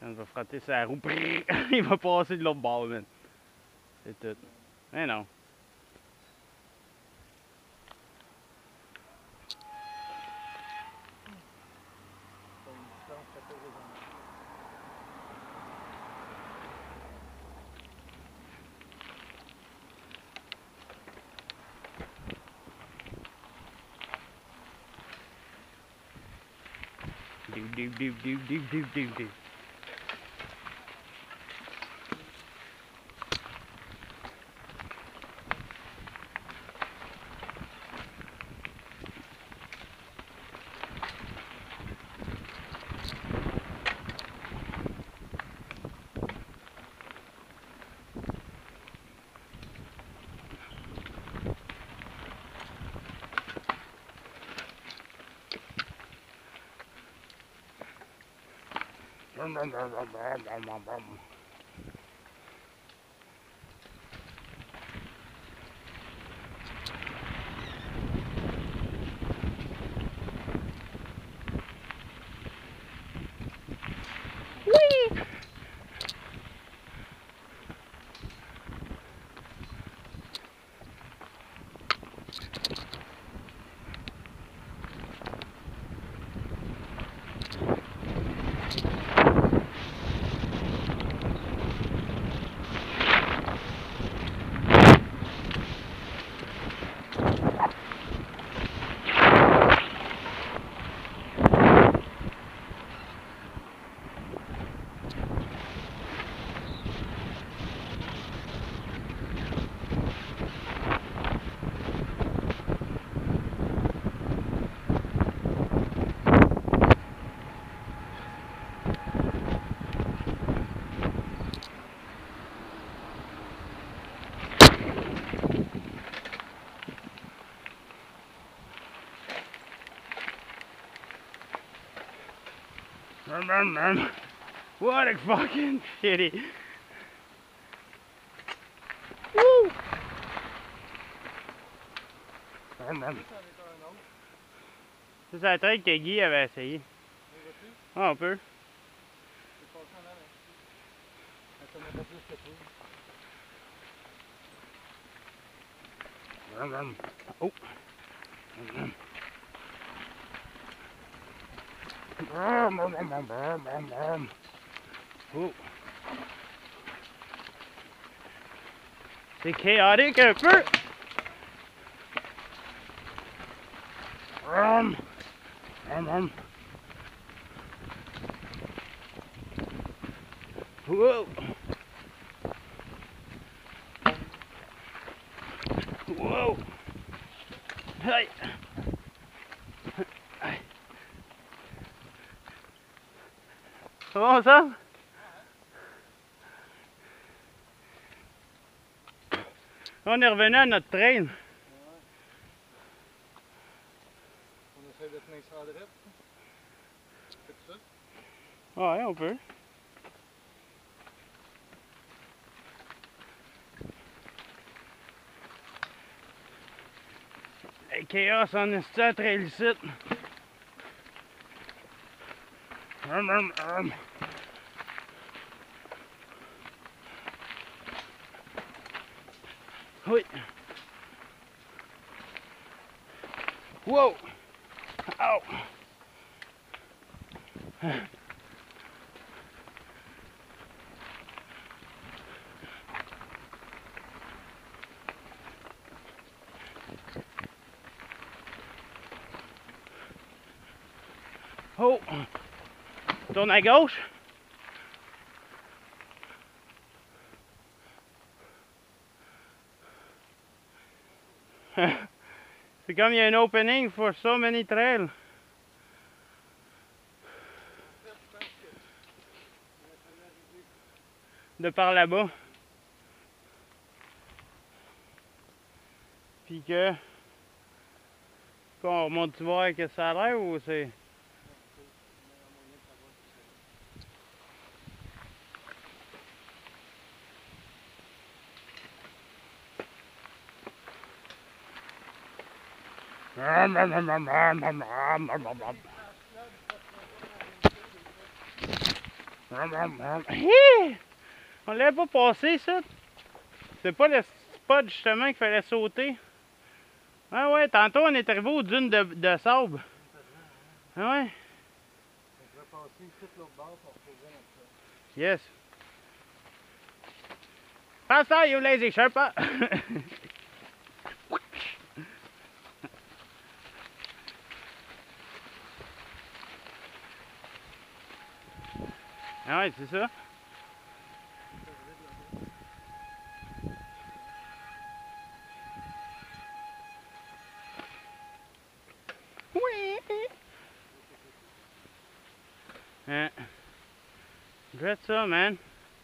Quand il va frotter sa roue, il va passer de l'autre bord, man. C'est tout. Mais non. Do. What a fucking shitty. Woo! C'est la traite que Guy avait essayé. Ah, on peut. Oh! Oh. C'est chaotique un peu. Whoa. Whoa. Hey. C'est bon ça? On est revenu à notre train. Ouais. On essaie de tenir ça à droite. Fais ça? Ouais, on peut. Hey, chaos en est à trail ici. Oui. Wow. Ow. Oh. Tourne à gauche. C'est comme il y a un opening for so many trails. De par là-bas. Puis que... Qu'on remonte voir que ça a l'air ou c'est... Hi! On l'avait pas passé, ça. C'est pas le spot, justement, qu'il fallait sauter. Ah ouais, tantôt, on est arrivé aux dunes de sable. Ah ouais. On pourrait passer ici de l'autre bord pour retrouver notre place. Yes. Faster, you lazy Sherpa! Ah ouais, c'est ça. Oui! Hein. Drette ça, man.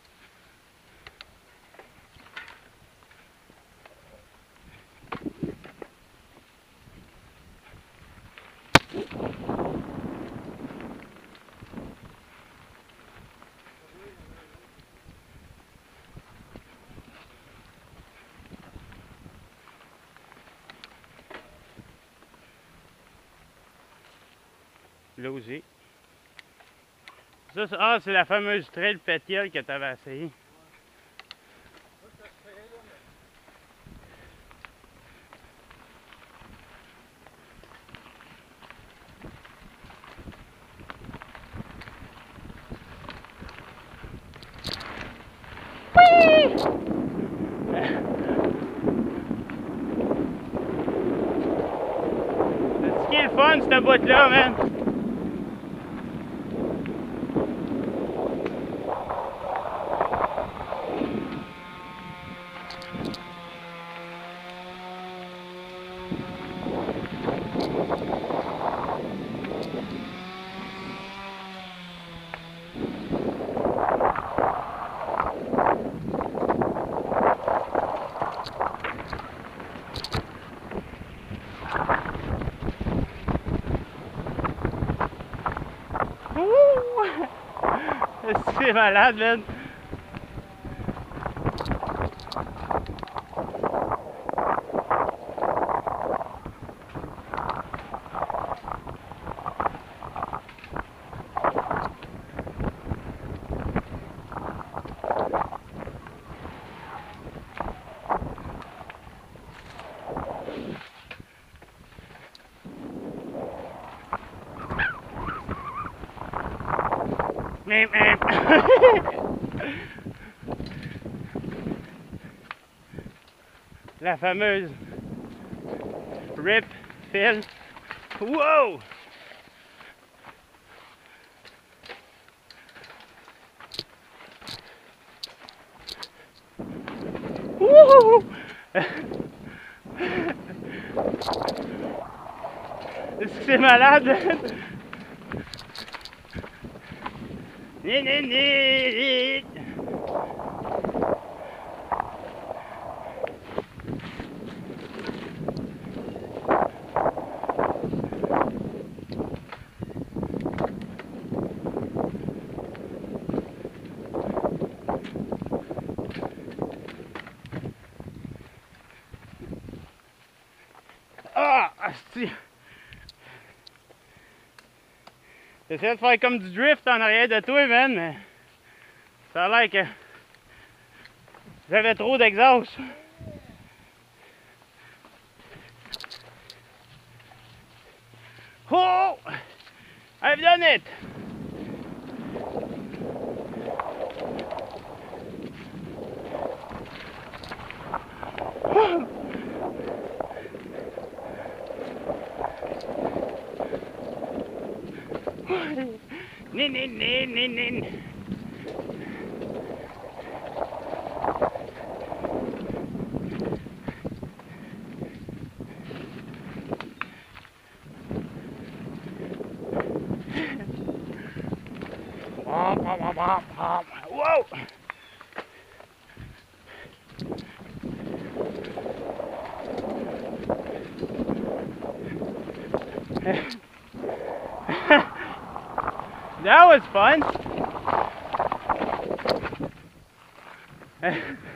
Là aussi. Ça, ah, c'est la fameuse trail pétiole que tu avais essayé. Oui! C'est ce qui est le fun, cette boîte-là, man. C'est malade, man. La fameuse Rip Phil. Wow! Wouhou! Est-ce que c'est malade? Ni ni ni. Ah! Asti! J'essaie de faire comme du drift en arrière de toi, man, mais ça a l'air que j'avais trop d'exhaust. Oh! I've done it! Nin, nin, nin, nin, nin. Whoa! That was fun.